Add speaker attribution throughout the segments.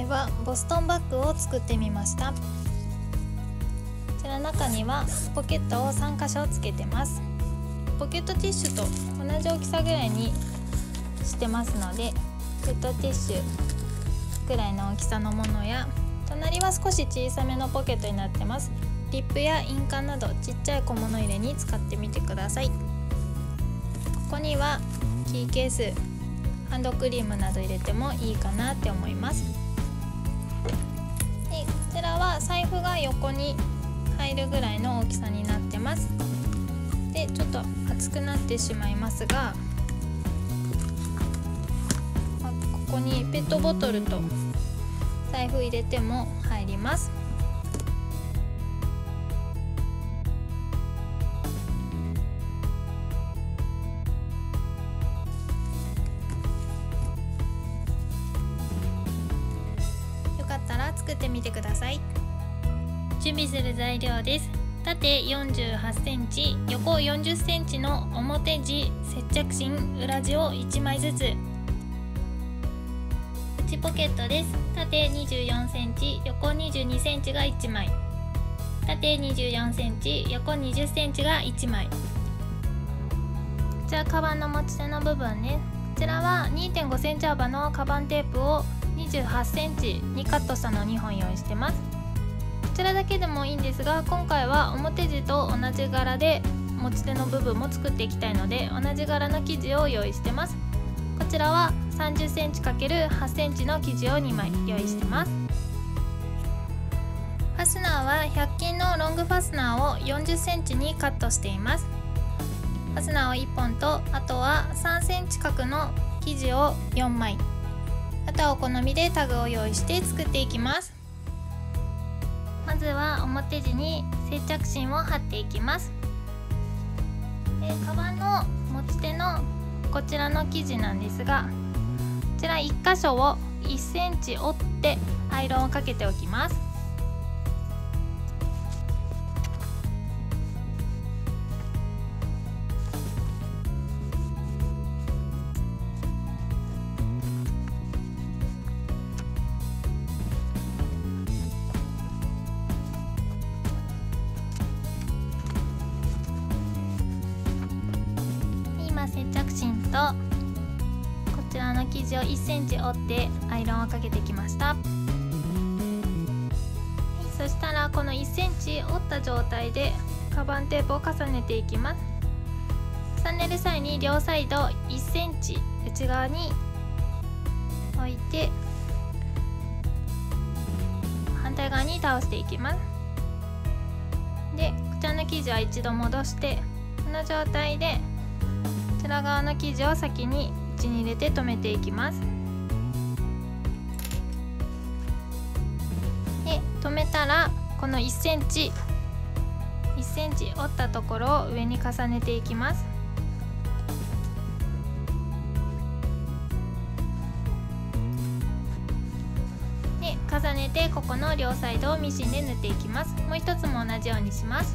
Speaker 1: はボストンバッグを作ってみました。こちら中にはポケットを3箇所つけてます。ポケットティッシュと同じ大きさぐらいにしてますので、ポケットティッシュぐらいの大きさのものや、隣は少し小さめのポケットになってます。リップや印鑑などちっちゃい小物入れに使ってみてください。ここにはキーケース、ハンドクリームなど入れてもいいかなって思います。でこちらは財布が横に入るぐらいの大きさになってます。でちょっと厚くなってしまいますが、ここにペットボトルと財布入れても入ります。よかったら作ってみてください。準備する材料です。縦48センチ、横40センチの表地、接着芯、裏地を1枚ずつ。内ポケットです。縦24センチ、横22センチが1枚。縦24センチ、横20センチが1枚。こちらカバンの持ち手の部分ね。こちらは2.5センチ幅のカバンテープを28センチにカットしたのを2本用意してます。こちらだけでもいいんですが、今回は表地と同じ柄で持ち手の部分も作っていきたいので、同じ柄の生地を用意してます。こちらは30センチ ×8 センチの生地を2枚用意してます。ファスナーは100均のロングファスナーを40センチにカットしています。ファスナーを1本と、あとは3センチ角の生地を4枚、あとはお好みでタグを用意して作っていきます。まずは表地に接着芯を貼っていきます。カバンの持ち手のこちらの生地なんですが、こちら1箇所を1センチ折ってアイロンをかけておきます。接着芯とこちらの生地を1センチ折ってアイロンをかけてきました。そしたらこの1センチ折った状態でカバンテープを重ねていきます。重ねる際に両サイド1センチ内側に置いて反対側に倒していきます。でこちらの生地は一度戻して、この状態でこちら側の生地を先に位置に入れて留めていきます。で留めたらこの1センチ折ったところを上に重ねていきます。で重ねてここの両サイドをミシンで縫っていきます。もう一つも同じようにします。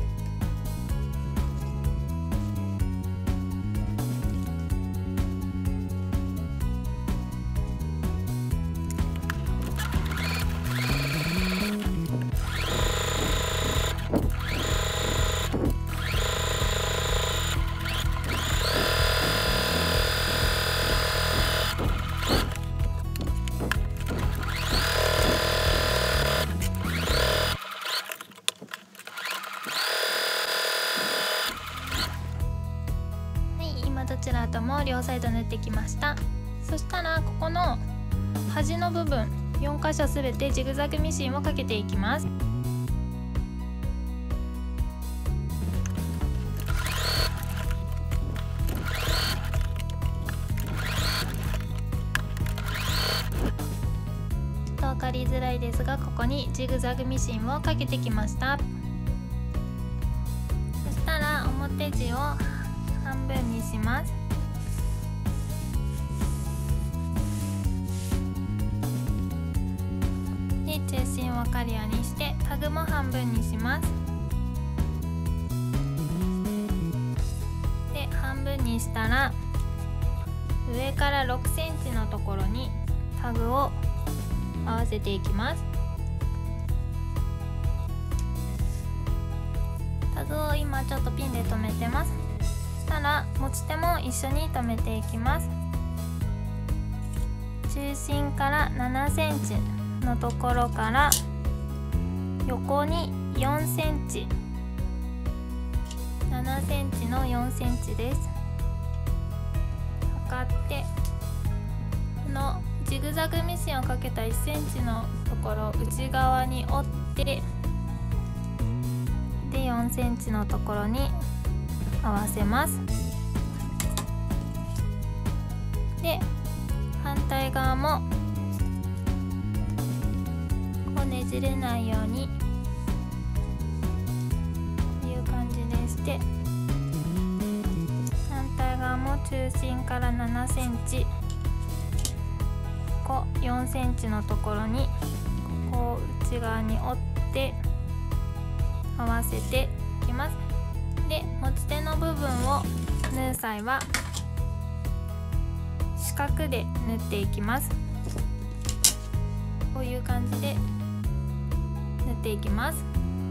Speaker 1: どちらとも両サイド縫ってきました。そしたらここの端の部分4箇所すべてジグザグミシンをかけていきます。ちょっと分かりづらいですが、ここにジグザグミシンをかけてきました。そしたら表地を半分にします。で中心を分かるようにしてタグも半分にします。で半分にしたら上から6センチのところにタグを合わせていきます。タグを今ちょっとピンで留めてます。そしたら持ち手も一緒に留めていきます。中心から7センチのところから横に4センチ、7センチの4センチです。測ってこのジグザグミシンをかけた1センチのところ内側に折ってで4センチのところに合わせます。で反対側もこうねじれないようにこういう感じでして、反対側も中心から7センチ、ここ4センチのところにここを内側に折って合わせていきます。で持ち手の部分を縫う際は四角で縫っていきます。こういう感じで縫っていきます。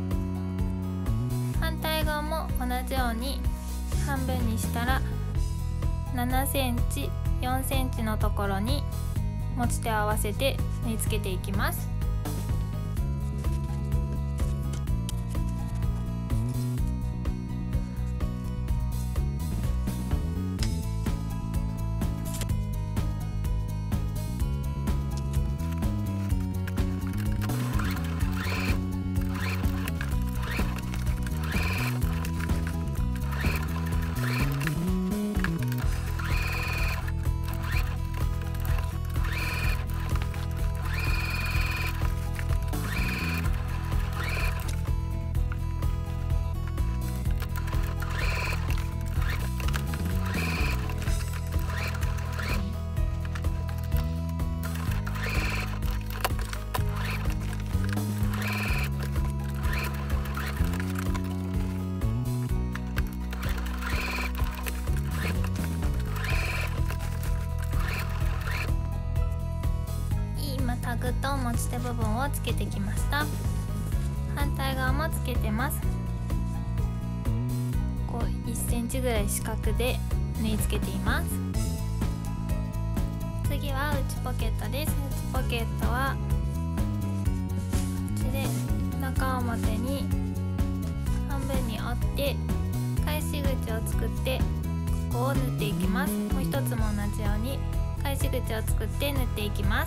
Speaker 1: 反対側も同じように半分にしたら7センチ4センチのところに持ち手を合わせて縫い付けていきます。タグと持ち手部分をつけてきました。反対側もつけてます。こう1センチぐらい四角で縫い付けています。次は内ポケットです。内ポケットはこっちで中表に半分に折って返し口を作ってここを縫っていきます。もう一つも同じように返し口を作って縫っていきます。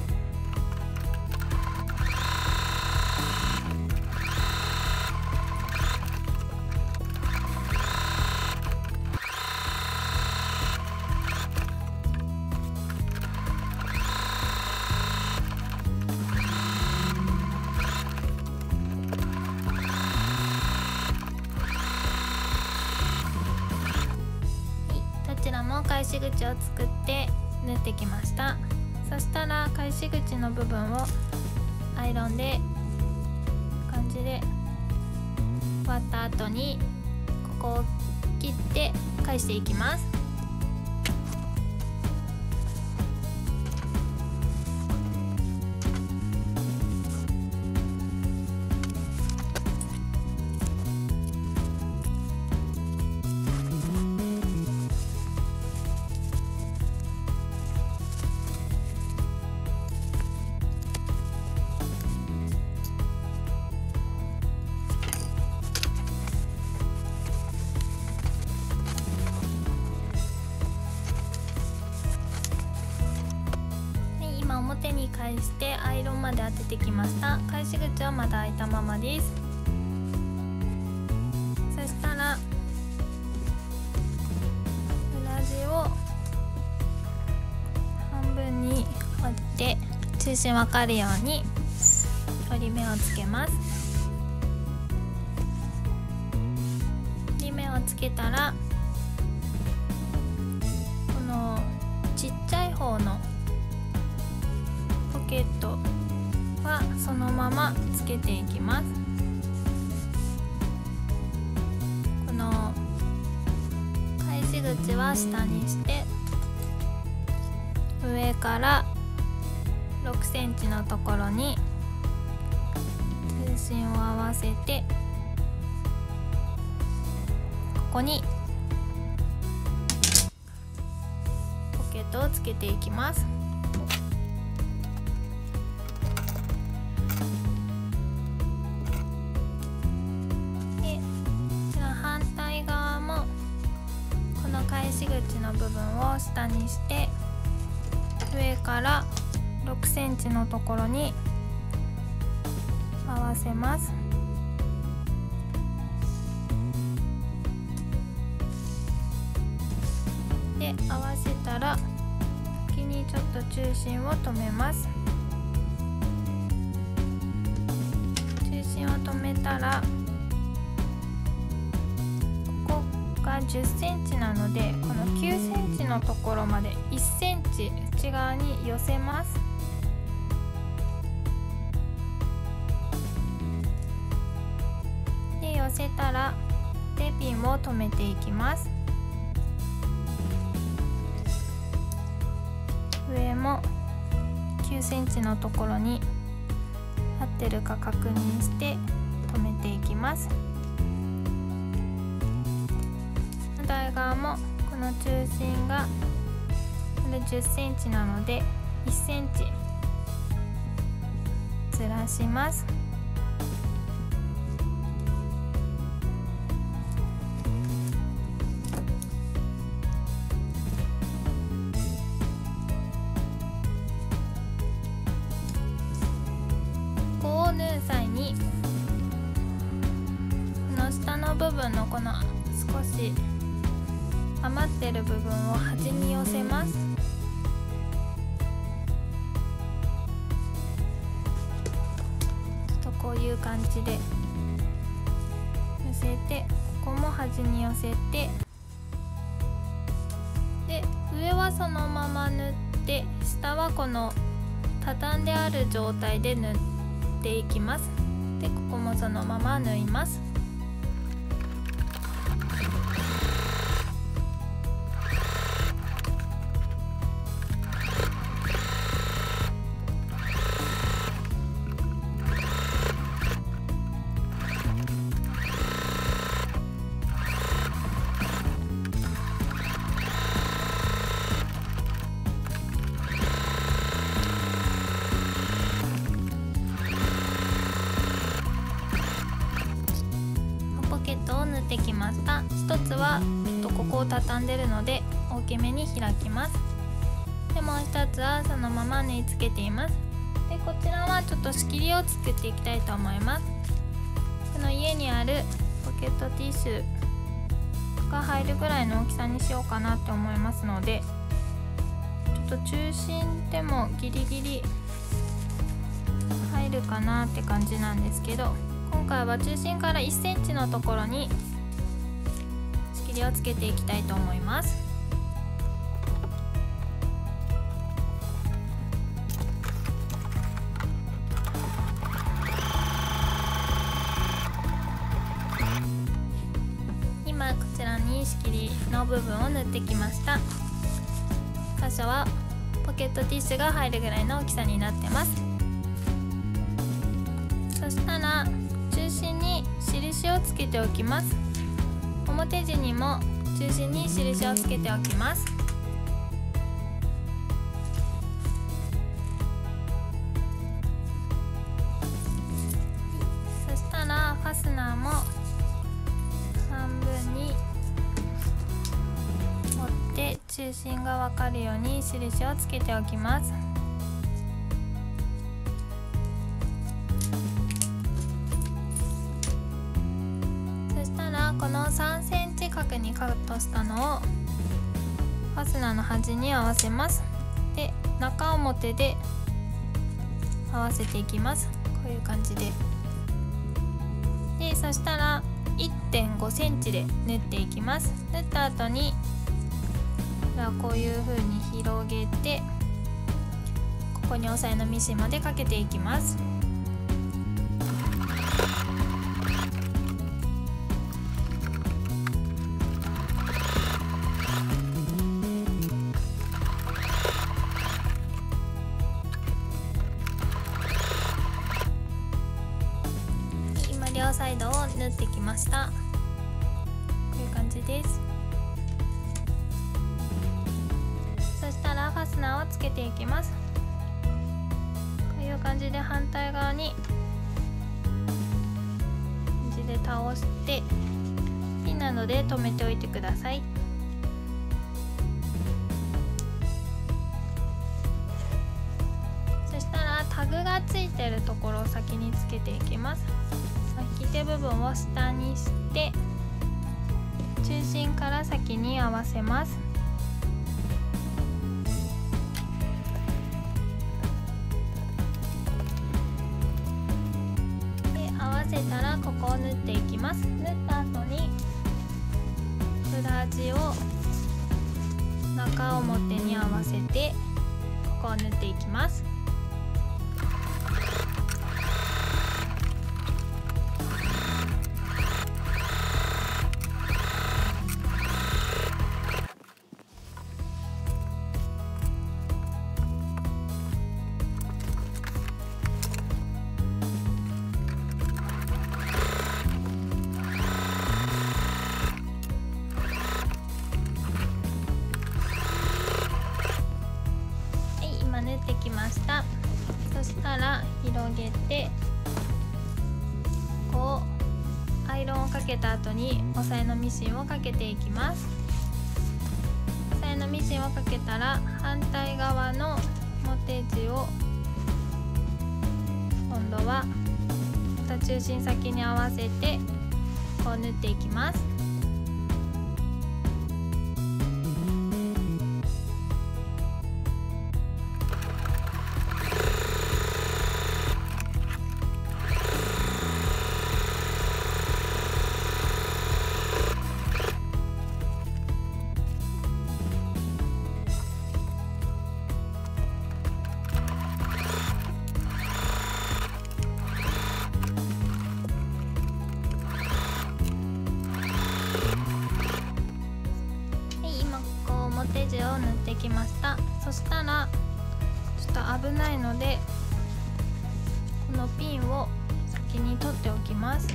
Speaker 1: こちらも返し口を作って縫ってきました。そしたら返し口の部分をアイロンで感じで割った後にここを切って返していきます。表に返してアイロンまで当ててきました。返し口はまだ開いたままです。そしたら裏地を半分に折って中心分かるように折り目をつけます。折り目をつけたらこのちっちゃい方のポケットはそのままつけていきます。この返し口は下にして上から6 6センチのところに中心を合わせて、ここにポケットをつけていきます。で、じゃあ反対側もこの返し口の部分を下にして、上から6センチのところに合わせます。で、合わせたら先にちょっと中心を止めます。中心を止めたら、ここが10センチなので、この9センチのところまで1センチ内側に寄せます。で、寄せたらでピンを留めていきます。上も9センチのところに合ってるか確認して留めていきます。反対側もこの中心がこれ10センチなので1センチずらします。ここを縫う際にこの下の部分のこの少し余ってる部分を端に寄せます。ちょっとこういう感じで寄せて、ここも端に寄せて、で上はそのまま縫って、下はこの畳んである状態で縫っていきます。でここもそのまま縫います。ポケットを縫ってきました。一つはここを畳んでるので大きめに開きます。でもう一つはそのまま縫い付けています。でこちらはちょっと仕切りを作っていきたいと思います。この家にあるポケットティッシュが入るぐらいの大きさにしようかなって思いますので、ちょっと中心でもギリギリ入るかなって感じなんですけど、今回は中心から1センチのところに仕切りをつけていきたいと思います。今こちらに仕切りの部分を縫ってきました。箇所はポケットティッシュが入るぐらいの大きさになってます。そしたら中心に印をつけておきます。表地にも中心に印をつけておきます。そしたらファスナーも半分に折って中心が分かるように印をつけておきます。この3センチ角にカットしたのをファスナーの端に合わせます。で中表で合わせていきます。こういう感じで。でそしたら 1.5 センチで縫っていきます。縫った後にこういう風に広げて、ここに押さえのミシンまでかけていきます。 側サイドを縫ってきました。こういう感じです。そしたらファスナーをつけていきます。こういう感じで反対側に倒してピンなどで留めておいてください。そしたらタグがついてるところを先につけていきます。引き手部分を下にして中心から先に合わせます。たらここを縫っていきます。縫った後に裏地を中表に合わせてここを縫っていきます。縫ってきました。そしたら広げてこうアイロンをかけた後に押さえのミシンをかけていきます。押さえのミシンをかけたら反対側の表地を今度はまた中心先に合わせてこう縫っていきます。表地を縫ってきました。そしたらちょっと危ないのでこのピンを先に取っておきます。で、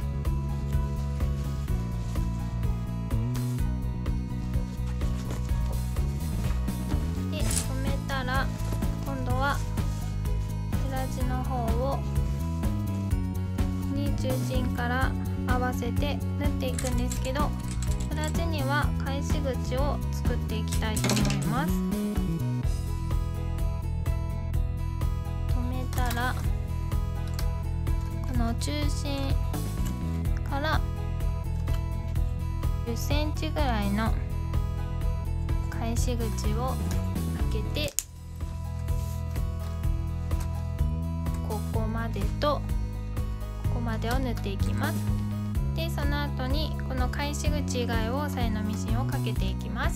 Speaker 1: 留めたら今度は裏地の方に中心から合わせて縫っていくんですけど、裏地には返し口を作っていきたいと思います。留めたらこの中心から10センチぐらいの返し口を開けてここまでとここまでを縫っていきます。で、その後にこの返し口以外を押さえのミシンをかけていきます。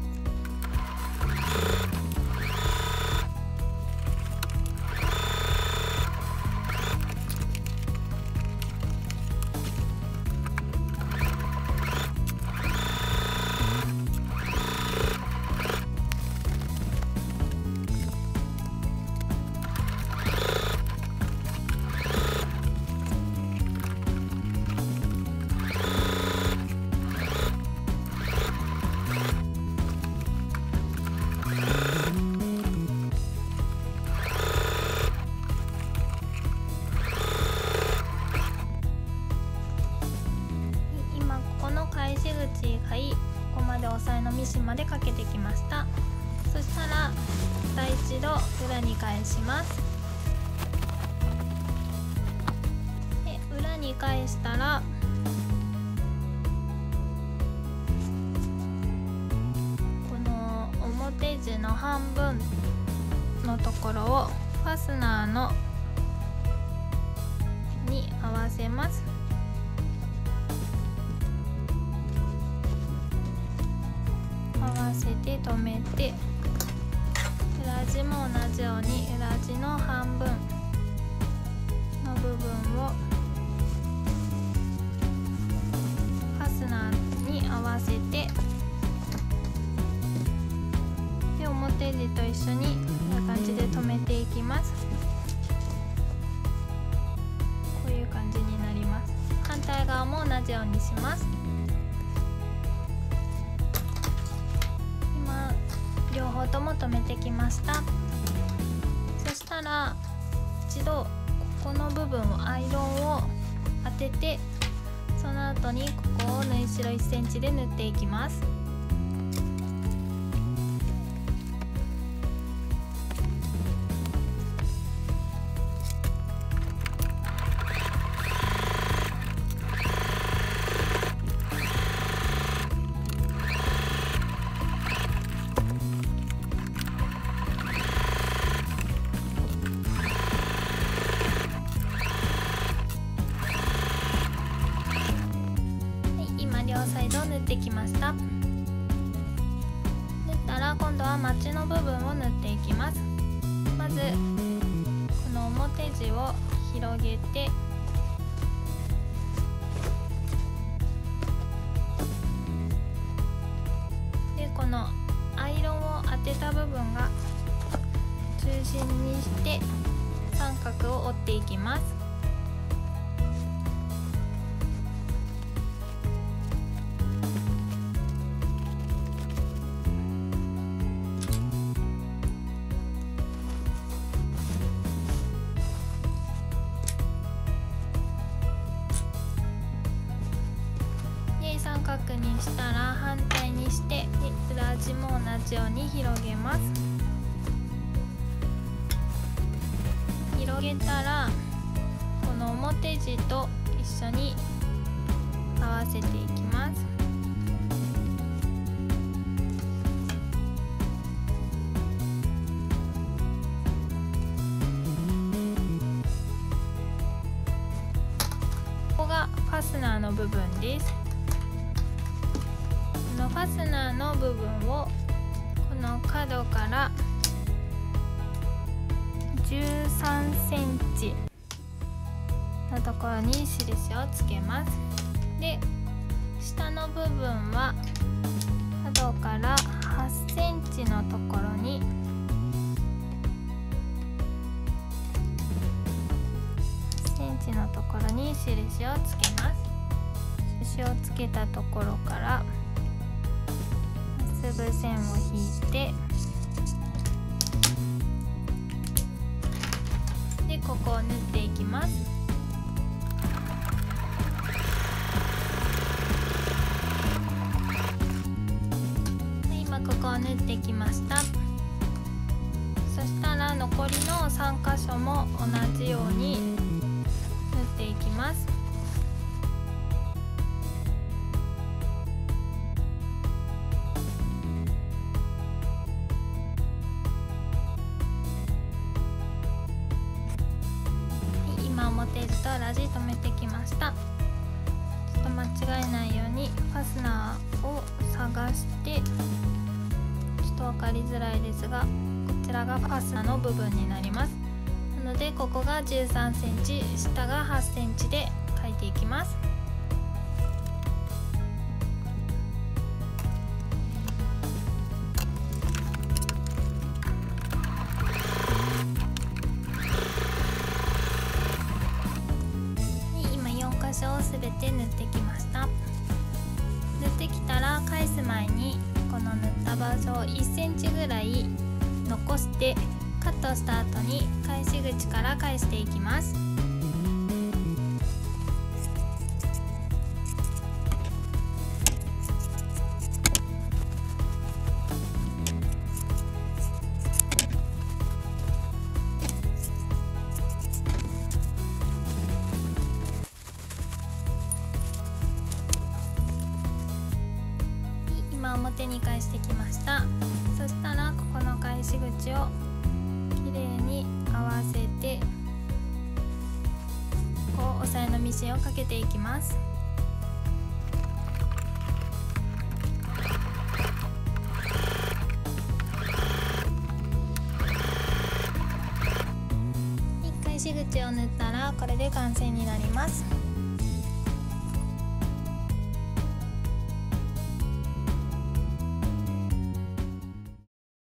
Speaker 1: 返し口以外ここまで押さえのミシンまでかけてきました。そしたらまた一度裏に返します。で、裏に返したらこの表地の半分のところをファスナーのに合わせます。合わせて留めて、裏地も同じように裏地の半分の部分をファスナーに合わせて、で表地と一緒にこんな感じで留めていきます。こういう感じになります。反じようにします。今両方とも留めてきました。そしたら一度ここの部分をアイロンを当てて、その後にここを縫い代1センチで縫っていきます。両サイドを縫ってきました。縫ったら今度はまちの部分を縫っていきます。まずこの表地を広げて、でこのアイロンを当てた部分が中心にして三角を折っていきます。三角にしたら反対にして、裏地も同じように広げます。広げたらこの表地と一緒に合わせていきます。ここがファスナーの部分です。このファスナーの部分をこの角から13センチのところに印をつけます。で、下の部分は角から8センチのところにのところに印をつけます。印をつけたところからまっすぐ線を引いて、でここを縫っていきます。で今ここを縫ってきました。そしたら残りの3箇所も同じように縫っていきます。今表地と裏地留めてきました。ちょっと間違えないようにファスナーを探して、ちょっと分かりづらいですが、こちらがファスナーの部分になります。なのでここが13センチ、下が8センチで描いていきます。今4箇所をすべて縫ってきました。縫ってきたら返す前にこの縫った場所を1センチぐらい残してカットした後に返し口から返していきます。今表に返してきました。そしたらここの返し口をきれいに合わせて、こう押さえのミシンをかけていきます。返し口を縫ったらこれで完成になります。